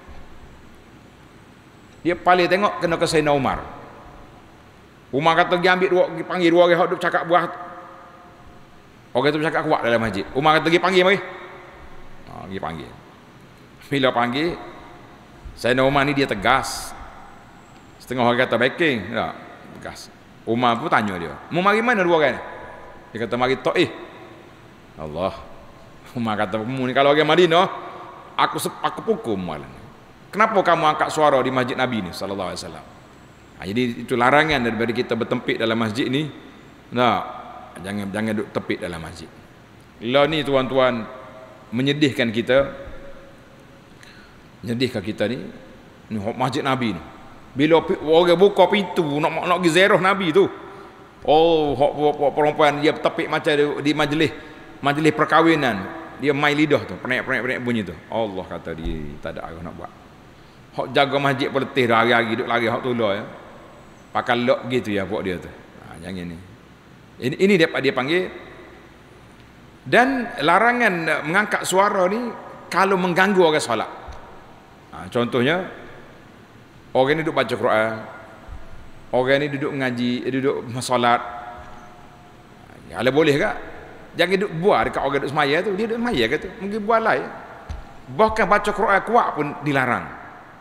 Dia paling tengok kena ke Sayyidina Umar. Umar kata pergi ambil dua, pergi panggil dua orang hok duk cakap buah. Orang tu bercakap kuat dalam masjid. Umar kata pergi panggil mari. Ha, pergi panggil. Bila panggil, Sayyidina Umar ni dia tegas. Setengah orang kata backing, tak, tegas. Umar pun tanya dia, mau mari mana dua orang ni? Dia kata mari Taif. Allah. Umar kata, kamu ni kalau orang Madinah, aku aku pukul malam. Kenapa kamu angkat suara di masjid Nabi ni sallallahu alaihi wasallam? Ha, jadi itu larangan daripada kita bertempik dalam masjid ni. Nah, jangan jangan duduk tepik dalam masjid. Lah ni tuan-tuan, menyedihkan kita. Menyedihkan kita ni. Ni masjid Nabi ni. Bila orang buka pintu nak nak pergi ziarah Nabi tu, oh hok perempuan dia tepik macam di majlis majlis perkahwinan, dia main lidah tu, penek-penek bunyi tu. Allah kata dia tak ada arah nak buat. Hok jaga masjid peletih dah hari-hari duk lari hok tulah ya. Pakai lock gitu ya buat dia tu. Ha, jangan ni. Ini ini dia dia panggil. Dan larangan mengangkat suara ni kalau mengganggu orang solat. Ha, contohnya orang ni duduk baca Quran, orang ni duduk mengaji, duduk solat. Kalau boleh ke? Jangan duduk buat dekat orang duduk semaya tu, dia duduk semaya ke tu, mungkin buat lain. Bahkan baca Quran kuat pun dilarang.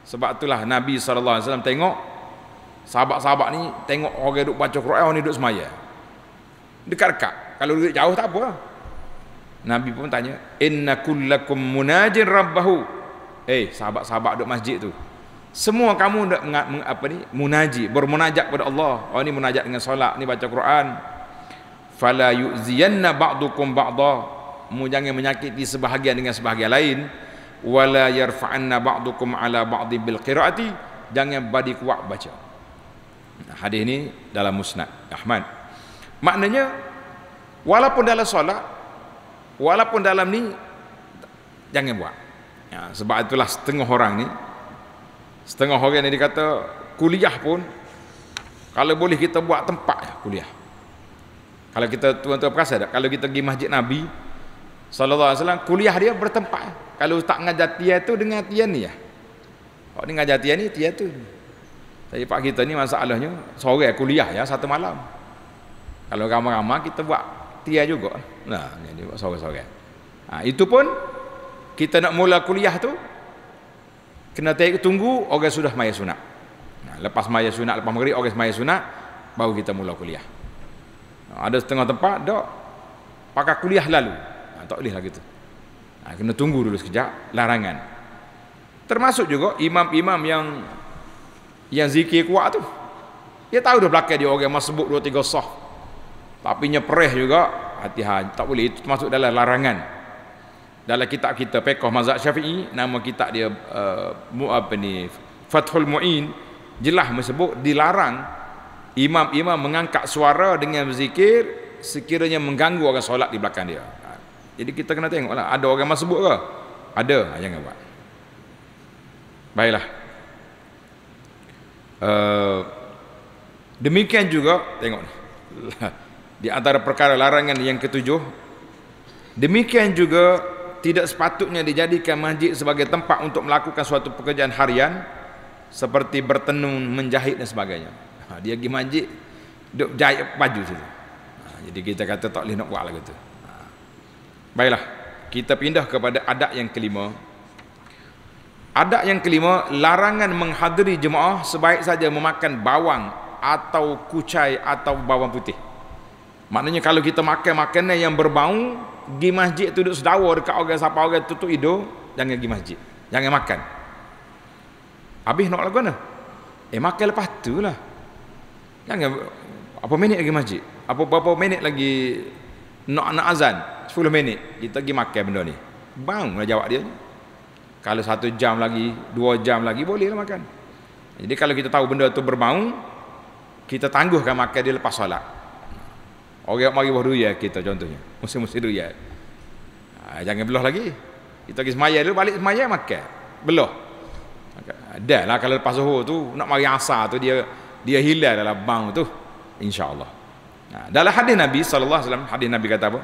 Sebab itulah Nabi sallallahu alaihi wasallam tengok sahabat-sahabat ni, tengok orang duduk baca Quran, orang ni duduk semaya. Dekat-dekat. Kalau duduk jauh tak apa. Nabi pun tanya, inna kullakum munajin rabbahu. Eh, sahabat-sahabat duduk masjid tu, semua kamu nak apa ni, munaji, bermunajat kepada Allah. Oh, ni munajat dengan solat, ni baca Quran. Fala yu'ziyanna ba'dukum ba'da. Mu jangan menyakiti sebahagian dengan sebahagian lain. Wala yarfa'anna ba'dukum ala ba'di bil qiraati. Jangan badi kuat baca. Hadis ni dalam Musnad Ahmad. Maknanya walaupun dalam solat, walaupun dalam ni, jangan buat. Ya, sebab itulah setengah orang ni, setengah orang ni dikata kuliah pun kalau boleh kita buat tempat ya, kuliah. Kalau kita tuan-tuan perasan tak, kalau kita pergi Masjid Nabi sallallahu alaihi wasallam, kuliah dia bertempat. Kalau tak ngajar tia tu dengan tia ni ya. Kalau ni ngajar tia ni, tia tu. Tapi pak kita ni masalahnya sore kuliah ya, satu malam. Kalau ramai-ramai kita buat tia juga. Nah, jadi buat sore-sore. Ha, itu pun kita nak mula kuliah tu kena tunggu orang sudah maya sunat. Nah, lepas maya sunat, lepas maghrib orang maya sunat, baru kita mula kuliah. Nah, ada setengah tempat dak pakai kuliah lalu. Nah, tak boleh lah gitu. Nah, kena tunggu dulu sekejap, larangan. Termasuk juga imam-imam yang yang zikir kuat tu. Dia tahu dah belakang dia orang masbuk dua tiga sah. Tapi nyepereh juga, hati-hati, tak boleh, itu termasuk dalam larangan. Dalam kitab kita fiqh mazhab Syafi'i, nama kitab dia uh, apa ni, Fathul Mu'in, jelas menyebut dilarang imam-imam mengangkat suara dengan berzikir sekiranya mengganggu orang solat di belakang dia. Jadi kita kena tengoklah, ada orang masbuk ke? Ada, jangan buat. Baiklah. Uh, demikian juga tengok di antara perkara larangan yang ketujuh, demikian juga tidak sepatutnya dijadikan masjid sebagai tempat untuk melakukan suatu pekerjaan harian seperti bertenun, menjahit dan sebagainya. Ha, dia pergi masjid duk jahit baju situ. Ha, jadi kita kata tak boleh nak buat lah gitu. Ha. Baiklah, kita pindah kepada adab yang kelima. Adab yang kelima, larangan menghadiri jemaah sebaik saja memakan bawang atau kucai atau bawang putih. Maknanya kalau kita makan makanan yang berbau, pergi masjid tu duduk sedawa dekat orang siapa orang tutup hidung, jangan pergi masjid, jangan makan. Habis nak lagu mana? Eh makan lepas tu lah. Jangan apa minit lagi masjid, apa berapa minit lagi nak nak azan, sepuluh minit kita pergi makan benda ni. Bang lah jawab dia. Kalau satu jam lagi, dua jam lagi bolehlah makan. Jadi kalau kita tahu benda tu berbau, kita tangguhkan makan dia lepas solat. Orang mari buah raya kita contohnya, musim-musim raya. Ha, jangan belah lagi. Kita pergi semaya dulu, balik semaya makan. Belah. Dah lah kalau lepas zuhur tu nak mari asar tu dia dia hilang dalam bang tu, insya-Allah. Ha, dalam hadis Nabi sallallahu alaihi wasallam, hadis Nabi kata apa?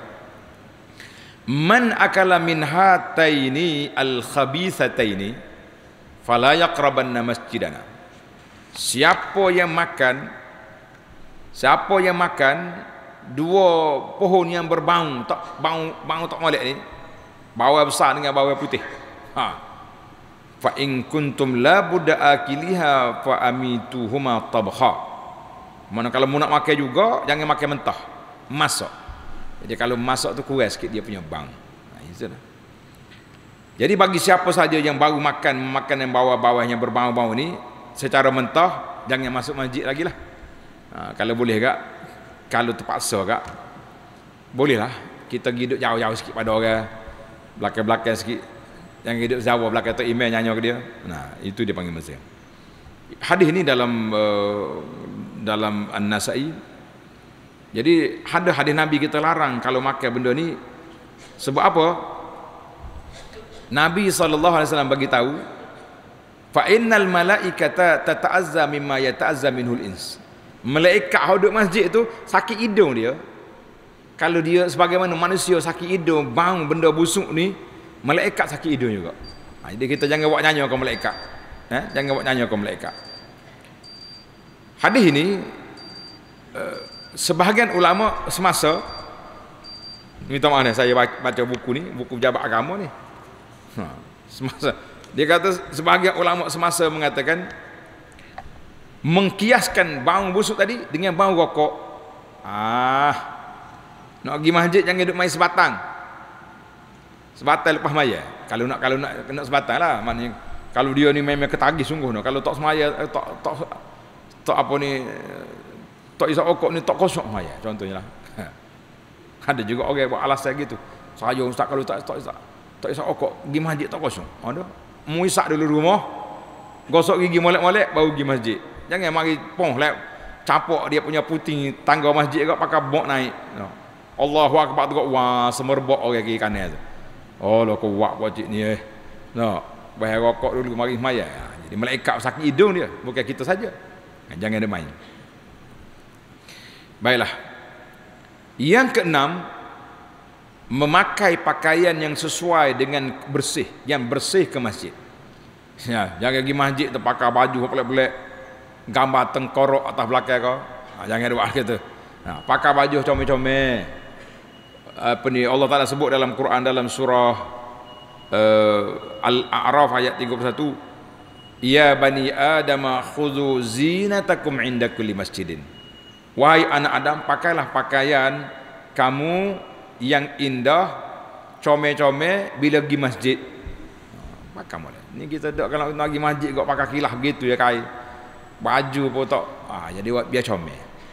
Man akala min hataini al-khabithataini fala yaqrabanna masjidana. Siapa yang makan siapa yang makan dua pohon yang berbau, tak bau bau tak molek ni, bawang besar dengan bawang putih. Ha. Fa in kuntum la budda akiliha fa amituhuma tabha. Mana kalau mu nak makan juga jangan makan mentah, masak. Jadi kalau masak tu kurang sikit dia punya bang. Nah, itulah. Jadi bagi siapa saja yang baru makan makan yang bawah-bawah yang berbau-bau ni secara mentah, jangan masuk masjid lagi lah. Ha, kalau boleh kak, kalau terpaksa kak, bolehlah kita hidup jauh-jauh sikit pada orang, belakang-belakang sikit. Yang hidup Jawa belakang tu email nyanyi ke dia. Nah, itu dia panggil Mesir. Hadis ni dalam uh, dalam An-Nasa'i. Jadi ada hadis Nabi kita larang kalau makan benda ni. Sebab apa? Nabi sallallahu alaihi wasallam bagi tahu, fa innal malaikata tata'azza mimma yata'azza minhul ins. Malaikat duduk masjid tu sakit hidung dia. Kalau dia sebagaimana manusia sakit hidung, bau benda busuk ni, malaikat sakit hidung juga. Ha, jadi kita jangan buat nyanyi ke malaikat. Eh? Jangan buat nyanyi ke malaikat. Hadis ini uh, sebahagian ulama semasa, minta maaf saya baca buku ni, buku pejabat agama ni. Ha, semasa Dia kata sebahagian ulama semasa mengatakan mengkiaskan bau busuk tadi dengan bau rokok. Ah, nak pergi masjid jangan duduk main sebatang. Sebatang lepas maya. Kalau nak kalau nak kena sebatang lah. Maknanya kalau dia ni memang ketagih sungguh no. Kalau tak semaya tak tak tak apa ni tak isap rokok ni tak kosong maya contohnya lah. Ada juga orang buat alasan gitu. Saya ustaz kalau tak tak isap tak isap rokok pergi masjid tak kosong. Ada. Mu isap dulu rumah. Gosok gigi molek-molek baru pergi masjid. Jangan mari pong lep capok dia punya puting tangga masjid agak pakai bok naik. No. Allahu akbar tu wah semerbok orang kiri kanan tu. Oh lo kuat wajib ni eh. No, bayar rokok dulu mari maya. Jadi malaikat sakit hidung dia, bukan kita saja. Jangan ada main. Baiklah. Yang keenam, memakai pakaian yang sesuai dengan bersih, yang bersih ke masjid. Ya, jangan pergi masjid terpakai baju pelak-pelak, gambar tengkorok atas belakang kau. Ha, jangan buat gitu. Ha, pakai baju comel-comel. Apa ni Allah Taala sebut dalam Quran dalam surah uh, Al-A'raf ayat tiga puluh satu, ya bani adam khudhu zinatakum inda kulli masjidin. Wahai anak Adam, pakailah pakaian kamu yang indah, comel-comel bila pergi masjid. Pakai boleh. Ni kita tak kalau nak pergi masjid kau pakai kilah begitu ya kai. Baju pun tak. Ah jadi buat biar comel.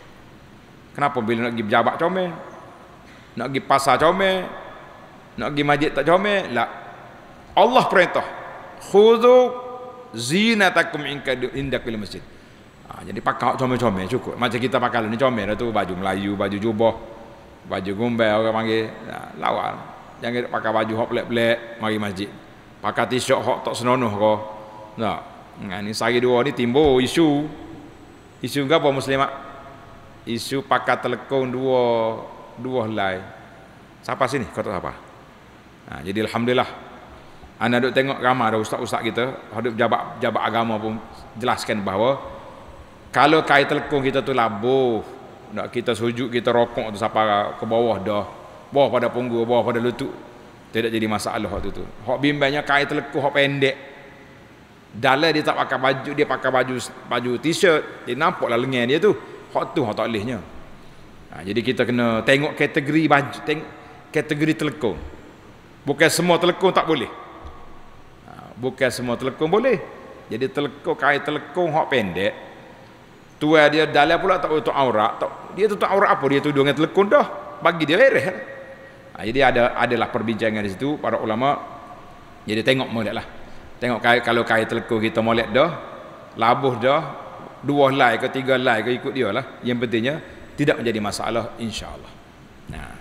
Kenapa bila nak pergi pejabat comel? Nak pergi pasar comel, nak pergi masjid tak comel? La. Allah perintah, khudhu zinatakum inda kulli masjid. Ha, jadi pakai comel-comel cukup. Macam kita pakai ni comel tu baju Melayu, baju jubah, baju gombel orang panggil. Nah, lawan. Jangan pakai baju hok pelak-pelak mari masjid. Pakai t-shirt hok tak senonoh kau. Nah, nah ni sehari dua ni timbul isu. Isu apa muslimat? Isu pakai telekong dua dua helai. Siapa sini? Kau tahu siapa? Nah, jadi alhamdulillah. Anda duk tengok ramai dah ustaz-ustaz kita, hadap jabat jabat agama pun jelaskan bahawa kalau kain telekong kita tu labuh, nak kita sujud kita rokok tu sampai ke bawah dah, bawah pada punggung, bawah pada lutut, tidak jadi masalah hak tu tu. Hak bimbangnya kain telekong hak pendek. Dalam dia tak pakai baju, dia pakai baju baju t-shirt, dia nampaklah lengan dia tu. Hak tu hak tak bolehnya. Ha, jadi kita kena tengok kategori baju, tengok kategori telekong. Bukan semua telekong tak boleh. Ha, bukan semua telekong boleh. Jadi telekong kain telekong hak pendek. Tua dia dalam pula tak tutup aurat. Tak, dia tutup aurat apa? Dia tuduh dengan telekong dah. Bagi dia beres. Ha, jadi ada adalah perbincangan di situ para ulama. Jadi tengok moleklah. Tengok kain, kalau kain telekong kita molek dah, labuh dah, dua helai ke tiga helai ke ikut dia lah. Yang pentingnya tidak menjadi masalah insya-Allah. Nah.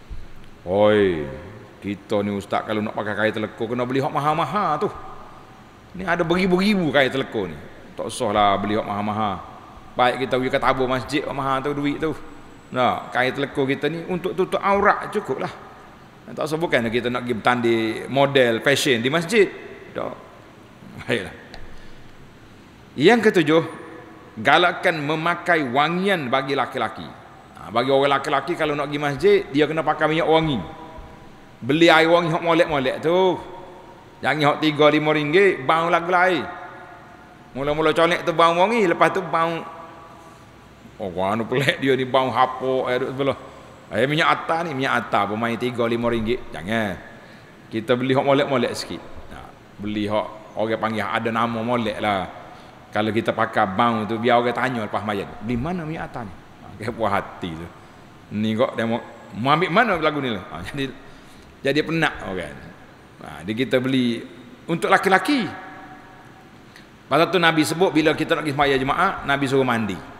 Oi, kita ni ustaz kalau nak pakai kain telekong kena beli hak mahal-mahal tu. Ni ada beribu-ribu kain telekong ni. Tak usahlah beli hak mahal-mahal. Baik kita pergi ke tabur masjid hak mahal tu duit tu. Nah, kain telekong kita ni untuk tutup aurat cukuplah. Tak usah bukan kita nak pergi bertanding model fashion di masjid. Tak. Baiklah. Yang ketujuh, galakkan memakai wangian bagi laki-laki. Ha, bagi orang laki-laki kalau nak pergi masjid, dia kena pakai minyak wangi. Beli air wangi hok molek-molek tu. Jangan hok tiga lima ringgit bau lagu lain. Mula-mula colek tu bau wangi, lepas tu bau oh anu pelik dia ni bau hapuk air sebelah. Eh minyak atar ni, minyak atar pun main tiga lima ringgit. Jangan. Kita beli hok molek-molek sikit. Ha, beli hok orang panggil ada nama molek lah. Kalau kita pakai bau tu biar orang tanya lepas mayan, beli mana minyak atar ni? Ha, puas hati tu. Ni kok demo mau ambil mana lagu ni lah. Ha, jadi jadi penak orang. Ha, jadi kita beli untuk laki-laki. Pasal tu Nabi sebut bila kita nak pergi sembahyang jemaah, Nabi suruh mandi.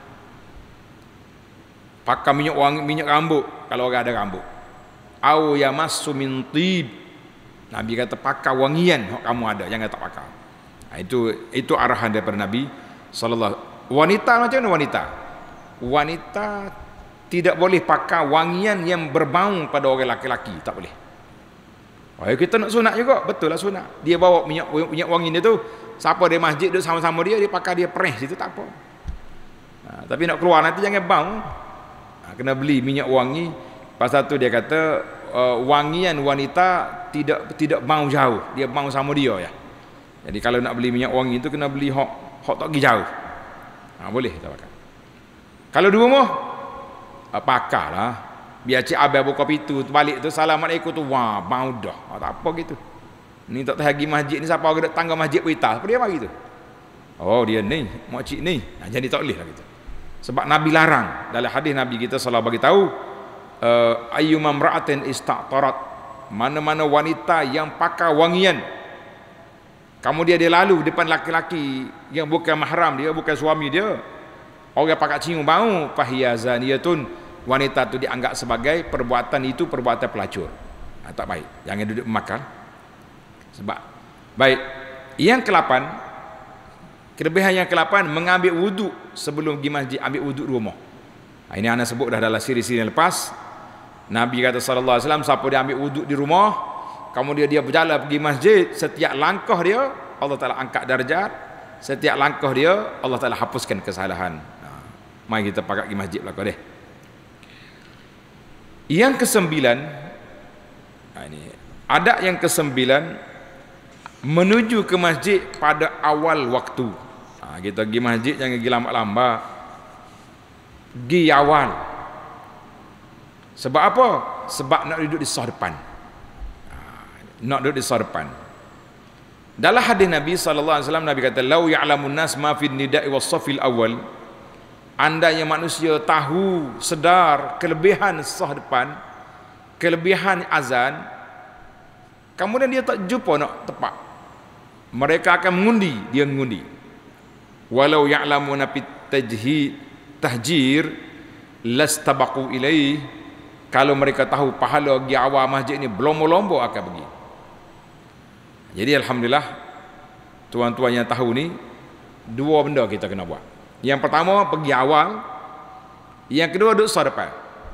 Pakai minyak wangi, minyak rambut kalau orang ada rambut. Au yamassu min tib. Nabi kata pakai wangian hok kamu ada, jangan tak pakai. Nah, itu itu arahan daripada Nabi sallallahu. Wanita macam mana wanita? Wanita tidak boleh pakai wangian yang berbau pada orang laki-laki, tak boleh. Oh, kita nak sunat juga, betul lah sunat. Dia bawa minyak minyak wangi dia tu, siapa dia masjid duduk sama-sama dia, dia pakai dia press situ tak apa. Nah, tapi nak keluar nanti jangan bau. Nah, kena beli minyak wangi. Pasal tu dia kata uh, wangian wanita tidak tidak bau jauh, dia bau sama dia ya. Jadi kalau nak beli minyak wangi itu kena beli hok hok tak pergi jauh. Ha, boleh kita pakai. Kalau di rumah, pakarlah. Biar cik abang buka pintu balik tu, assalamualaikum tu, wah mau dah. Ha, tak apa gitu. Ni tak tahu pergi masjid ni, siapa ada tangga masjid berita, apa dia mari tu? Oh dia ni, makcik ni. Ha, jadi tak boleh lah gitu. Sebab Nabi larang. Dalam hadis Nabi kita selalu bagi tahu, uh, ayyuma imra'atin ista'tarat, mana-mana wanita yang pakai wangian, kemudian dia lalu depan laki-laki yang bukan mahram dia, bukan suami dia, orang pakai cium bau, fahiya zaniyatun, wanita itu dianggap sebagai perbuatan itu perbuatan pelacur. Ha, tak baik. Jangan duduk makan. Sebab baik. Yang kelapan, kelebihan yang kelapan, mengambil wuduk sebelum pergi masjid, ambil wuduk di rumah. Ha, ini anda sebut dah dalam siri-siri yang lepas. Nabi kata sallallahu alaihi wasallam, siapa dia ambil wuduk di rumah, kemudian dia berjalan pergi masjid, setiap langkah dia Allah Taala angkat darjat, setiap langkah dia Allah Taala hapuskan kesalahan. Ha, mari kita pakai pergi masjid belaka deh. Yang kesembilan, nah ini adab yang kesembilan, menuju ke masjid pada awal waktu. Ha, kita pergi masjid jangan pergi lambat-lambat, pergi awal. Sebab apa? Sebab nak duduk di sah depan. Ha, nak duduk di sah depan. Dalam hadis Nabi sallallahu alaihi wasallam, Nabi kata, "Lau ya'lamun nas ma fi nida'i was-safil awal." Andainya manusia tahu, sedar kelebihan sah depan, kelebihan azan, kemudian dia tak jumpa nak tepat, mereka akan mengundi, dia mengundi. Walau ya'lamuna fit tajhid tahjir lastabaqu ilaih, kalau mereka tahu pahala pergi awal masjid ni berlomba-lomba akan pergi. Jadi alhamdulillah tuan-tuan yang tahu ni, dua benda kita kena buat. Yang pertama pergi awal, yang kedua duduk sah depan.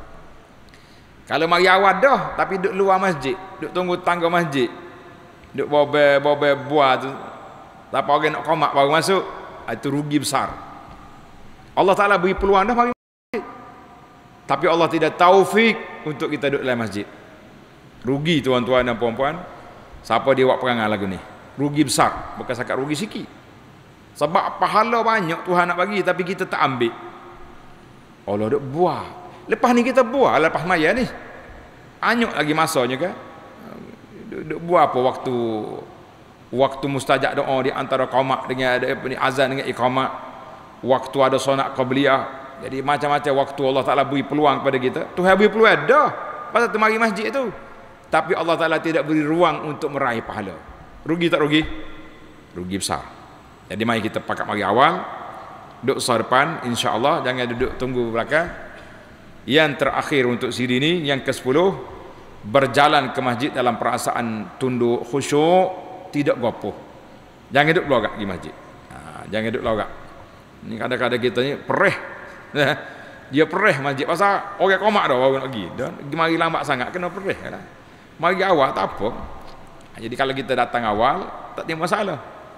Kalau mari awal dah tapi duduk luar masjid, duduk tunggu tangga masjid, duduk bobe-bobe buah tu, tak apa orang nak qomak baru masuk, itu rugi besar. Allah Taala beri peluang dah mari masjid, tapi Allah tidak taufik untuk kita duduk dalam masjid. Rugi tuan-tuan dan puan-puan. Siapa dia buat perangai lagu ni? Rugi besar, bukan sakat rugi sikit. Sebab pahala banyak Tuhan nak bagi, tapi kita tak ambil. Allah duk buah. Lepas ni kita buah, lepas maya ni anyuk lagi masanya kan. Duk, duk buah apa waktu waktu mustajab doa di antara qamat dengan ada apa ni, azan dengan iqamah, waktu ada solat qabliyah. Jadi macam-macam waktu Allah Taala beri peluang kepada kita. Tuhan beri peluang dah pasal tu mari masjid tu, tapi Allah Taala tidak beri ruang untuk meraih pahala. Rugi tak rugi? Rugi besar. Jadi mari kita pakat mari awal, duduk sah depan, insya-Allah, jangan duduk tunggu belakang. Yang terakhir untuk siri ni, yang kesepuluh, berjalan ke masjid dalam perasaan tunduk, khusyuk, tidak gopoh. Jangan duduk belagak di masjid. Ha, jangan duduk belagak. Ni kadang-kadang kita ni perih. Dia perih masjid pasal orang qomak dah baru nak pergi. Dan mari lambat sangat kena perih kan. Mari awal tak apa. Jadi kalau kita datang awal tak ada masalah.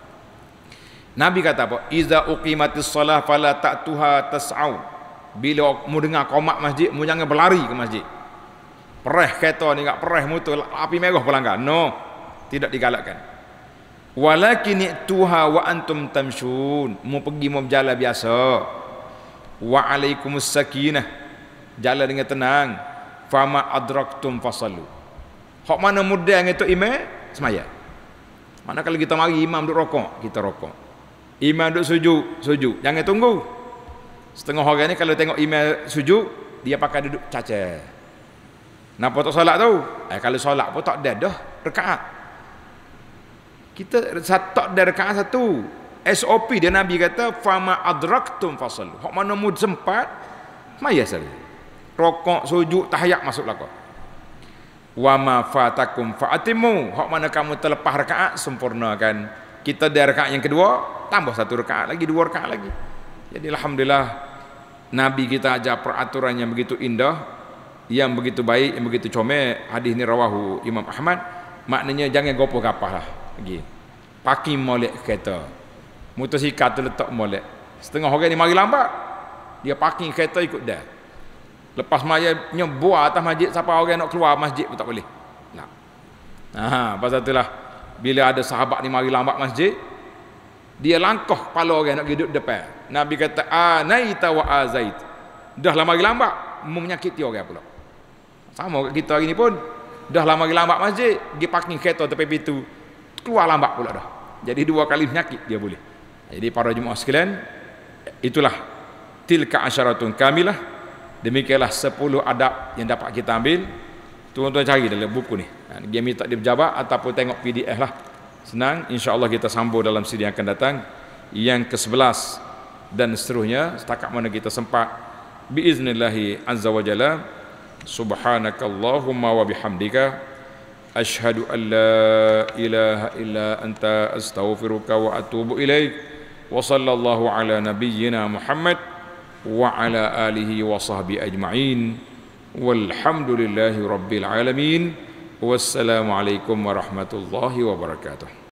Nabi kata apa? Iza uqimatis shalah fala ta'tuha tas'au. Bila mu dengar qomat masjid, mu jangan berlari ke masjid. Perih kereta ni enggak perih motor, api merah pelanggar. No, tidak digalakkan. Walakin i'tuha wa antum tamshun. Mu pergi mu berjalan biasa. Wa alaikumus sakinah. Jalan dengan tenang. Fama adraktum fasallu. Hak mana mudah ngetuk imam semaya. Mana kalau kita mari imam duk rokok, kita rokok. Imam duduk sujud, sujud. Jangan tunggu. Setengah orang ni kalau tengok imam sujud, dia pakai duduk caca. Kenapa tak solat tu? Eh, kalau solat pun tak ada dah rakaat. Kita tak ada rakaat satu. S O P dia Nabi kata, fama adraktum fasallu. Hak mana mud sempat, maya sekali. Rokok, sujud, tahiyat masuk belaka. Wa ma fatakum fa'atimu. Hak mana kamu terlepas rakaat, sempurnakan. Kita dari rakaat yang kedua, tambah satu rakaat lagi, dua rakaat lagi. Jadi alhamdulillah Nabi kita ajar peraturan yang begitu indah, yang begitu baik, yang begitu comel. Hadis ni rawahu Imam Ahmad. Maknanya jangan gopoh gapah lah lagi. Parking molek kereta, motosikal tu letak molek. Setengah orang ni mari lambat, dia parking kereta ikut dah. Lepas maya nyebuah atas masjid, siapa orang nak keluar masjid pun tak boleh. Nah, ha, pasal itulah bila ada sahabat ni mari lambat masjid, dia langkah kepala orang nak duduk depan. Nabi kata anaita wa azait. Dah lama mari lambat menyakiti orang pula. Sama kat kita hari ni pun, dah lama mari lambat masjid, pergi parking kereta tepi pintu, keluar lambat pula dah. Jadi dua kali penyakit dia boleh. Jadi para jemaah sekalian, itulah tilka asyaratun kamilah. Demikianlah sepuluh adab yang dapat kita ambil. Tuan-tuan cari dalam buku ni. Dia minta dia berjabat ataupun tengok P D F lah. Senang, insya-Allah kita sambung dalam siri yang akan datang yang ke sebelas dan seterusnya setakat mana kita sempat. Biiznillahi azza wa jalla. Subhanakallahumma wa bihamdika asyhadu an la ilaha illa anta astaghfiruka wa atubu ilaik. Wa sallallahu ala nabiyyina Muhammad wa ala alihi wa sahbihi ajma'in. Walhamdulillahi rabbil alamin. Wassalamu alaikum warahmatullahi wabarakatuh.